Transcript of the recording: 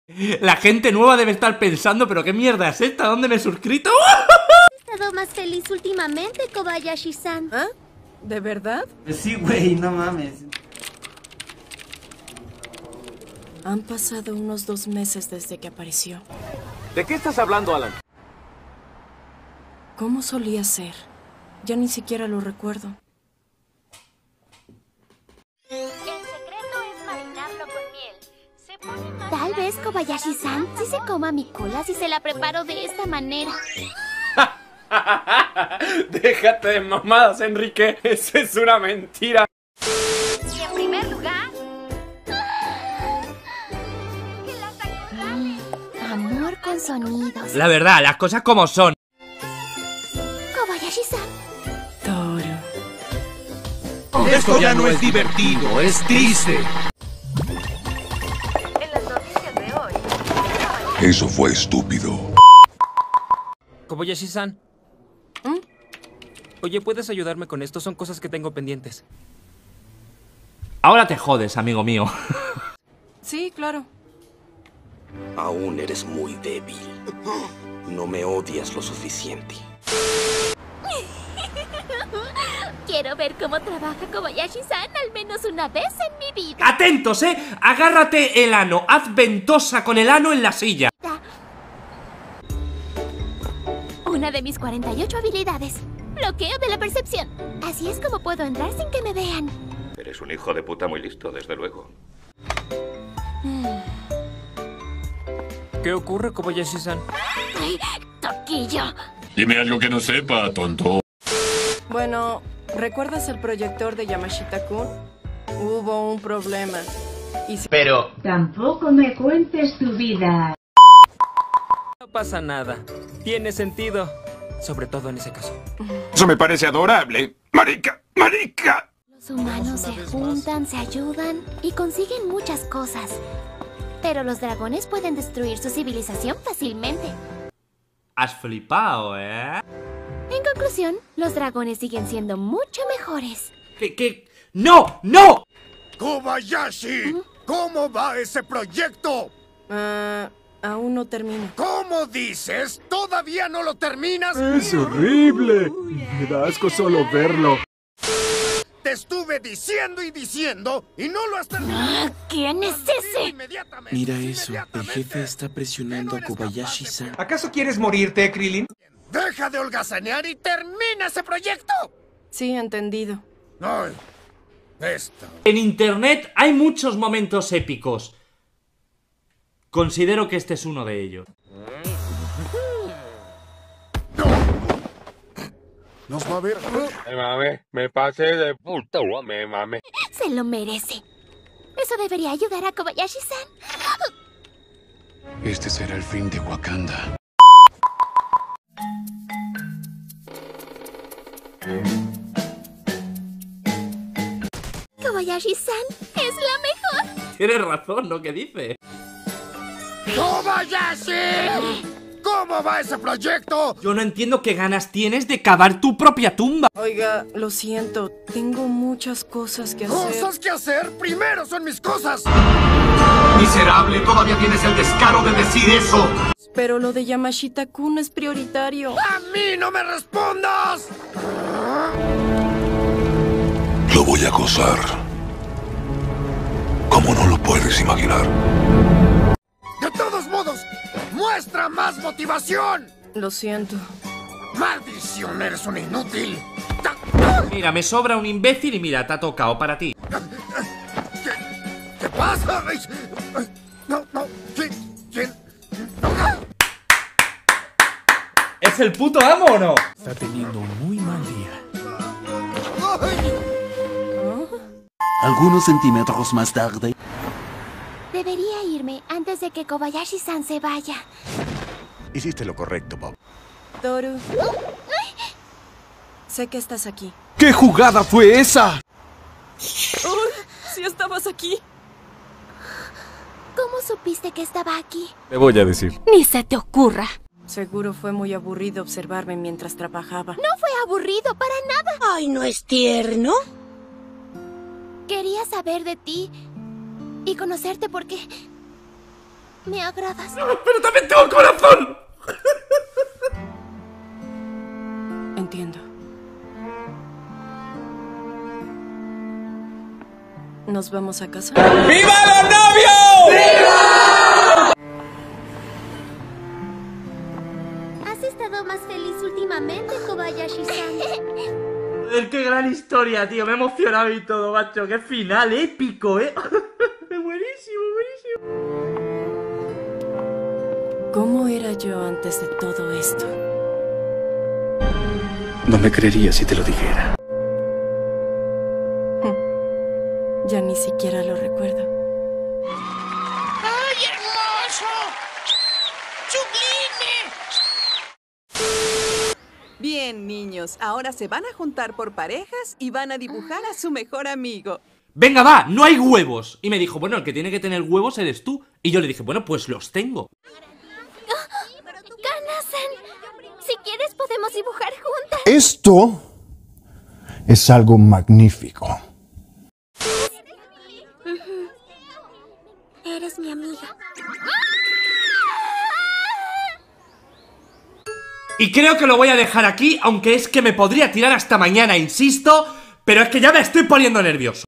La gente nueva debe estar pensando, pero qué mierda es esta, ¿dónde me he suscrito? He estado más feliz últimamente, Kobayashi-san. ¿Ah? ¿De verdad? Sí, güey, no mames. Han pasado unos 2 meses desde que apareció. ¿De qué estás hablando, Alan? ¿Cómo solía ser? Ya ni siquiera lo recuerdo. El secreto es marinarlo con miel. Se pone más... Tal vez Kobayashi-san sí se coma mi cola si se la preparo de esta manera. Déjate de mamadas, Enrique. Eso es una mentira. Y en primer lugar... Amor con sonidos. La verdad, las cosas como son. Kobayashi-san. Toru. Esto ya no es divertido, es triste. En las noticias de hoy. Eso fue estúpido. Kobayashi-san. Oye, ¿puedes ayudarme con esto? Son cosas que tengo pendientes. Ahora te jodes, amigo mío. Sí, claro. Aún eres muy débil. No me odias lo suficiente. Quiero ver cómo trabaja Kobayashi-san al menos una vez en mi vida. ¡Atentos, Agárrate el ano, haz ventosa con el ano en la silla. Una de mis 48 habilidades. Bloqueo de la percepción. Así es como puedo entrar sin que me vean. Eres un hijo de puta muy listo, desde luego. ¿Qué ocurre, Kobayashi-san? ¡Ay, toquillo! Dime algo que no sepa, tonto. Bueno, ¿recuerdas el proyector de Yamashita-kun? Hubo un problema. Pero... Tampoco me cuentes tu vida. No pasa nada. Tiene sentido. Sobre todo en ese caso. Eso me parece adorable. ¡Marica! ¡Marica! Los humanos se juntan, se ayudan y consiguen muchas cosas. Pero los dragones pueden destruir su civilización fácilmente. Has flipado, ¿eh? En conclusión, los dragones siguen siendo mucho mejores. ¿Qué? ¡No! ¡No! ¡Kobayashi! ¿Cómo va ese proyecto? Aún no termino. ¿Cómo dices? ¿Todavía no lo terminas? Es horrible. Me da asco solo verlo. Te estuve diciendo y diciendo y no lo has terminado. ¿Quién es ese? Mira eso, el jefe está presionando a Kobayashi-san. ¿Acaso quieres morirte, Krillin? ¡Deja de holgazanear y termina ese proyecto! Sí, entendido. Ay, esto. En internet hay muchos momentos épicos. Considero que este es uno de ellos. Nos va a ver. Me mame, me pasé de puta, me mame. Se lo merece. Eso debería ayudar a Kobayashi-san. Este será el fin de Wakanda. Kobayashi-san es la mejor. Tienes razón, ¿no? ¿Qué dice? ¡Kobayashi! ¿Cómo va ese proyecto? Yo no entiendo qué ganas tienes de cavar tu propia tumba. Oiga, lo siento. Tengo muchas cosas que hacer. ¿Cosas que hacer? Primero son mis cosas. ¡Miserable! ¿Todavía tienes el descaro de decir eso? Pero lo de Yamashita-kun es prioritario. ¡A mí no me respondas! Lo voy a gozar. Como no lo puedes imaginar. De todos modos, muestra más motivación. Lo siento. ¡Maldición! Eres un inútil. Mira, me sobra un imbécil y mira, te ha tocado para ti. ¿Qué pasa? No. ¿Quién? ¿Es el puto amo o no? Está teniendo un muy mal día. Algunos centímetros más tarde. Debería irme antes de que Kobayashi-san se vaya. Hiciste lo correcto, Bob. Toru. Sé que estás aquí. ¿Qué jugada fue esa? ¡Sí estabas aquí! ¿Cómo supiste que estaba aquí? Te voy a decir. Ni se te ocurra. Seguro fue muy aburrido observarme mientras trabajaba. No fue aburrido para nada. Ay, ¿no es tierno? Quería saber de ti y conocerte porque Me agradas. ¡Pero también tengo corazón! Entiendo. ¿Nos vamos a casa? ¡Viva los novios! ¡Viva! ¿Has estado más feliz últimamente, Kobayashi-san? Qué gran historia, tío. Me he emocionado y todo, macho. Qué final épico, Buenísimo, buenísimo. ¿Cómo era yo antes de todo esto? No me creería si te lo dijera. Ya ni siquiera lo recuerdo. ¡Ay, hermoso! ¡Sublime! Bien, niños, ahora se van a juntar por parejas y van a dibujar a su mejor amigo. Venga, va, no hay huevos. Y me dijo, bueno, el que tiene que tener huevos eres tú. Y yo le dije, bueno, pues los tengo. Kana-san, si quieres podemos dibujar juntas. Esto es algo magnífico. Eres mi amiga. Y creo que lo voy a dejar aquí, aunque es que me podría tirar hasta mañana, insisto. Pero es que ya me estoy poniendo nervioso.